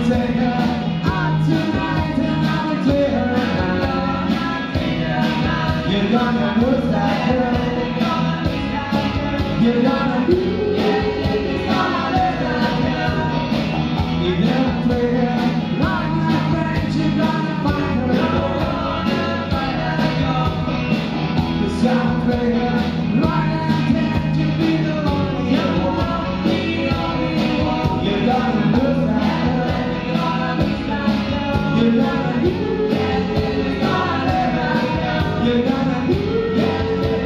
take her out tonight and I will take her out. You're gonna lose that girl. You're gonna lose that girl. You're gonna play her like my friend. You're gonna find her. Cause I'll play her right and can't you be the only one. You're gonna lose that girl. You're gonna lose that girl. You're gonna lose that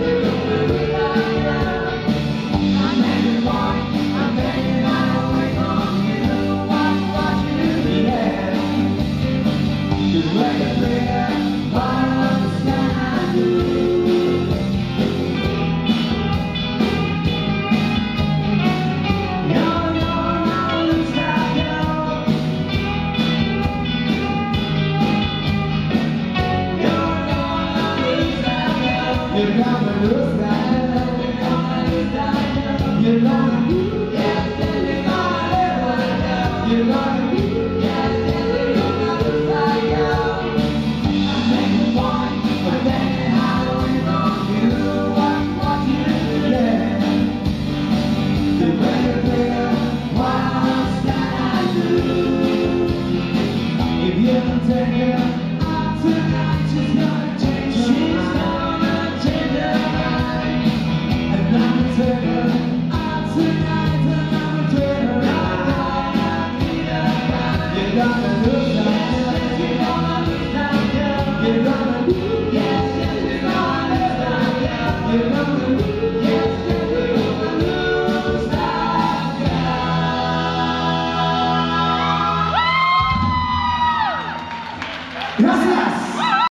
girl. I'm making one, I'm making out away from you. Watch what you do, yeah. Just let it play her, I understand I do. You're gonna lose that girl. You're gonna lose that girl. You're gonna lose that girl. I'm making one, but then how do we know you? What you do, yeah. You better play her, what understand I do. If you don't take her out tonight, she's gonna change her mind. Take her out tonight and I'ma take her out. You're gonna lose that girl. You're gonna lose that girl. You're gonna lose, yes, yes, you're gonna lose that girl. You're gonna lose, yes, yes, you're gonna lose that girl. Gracias.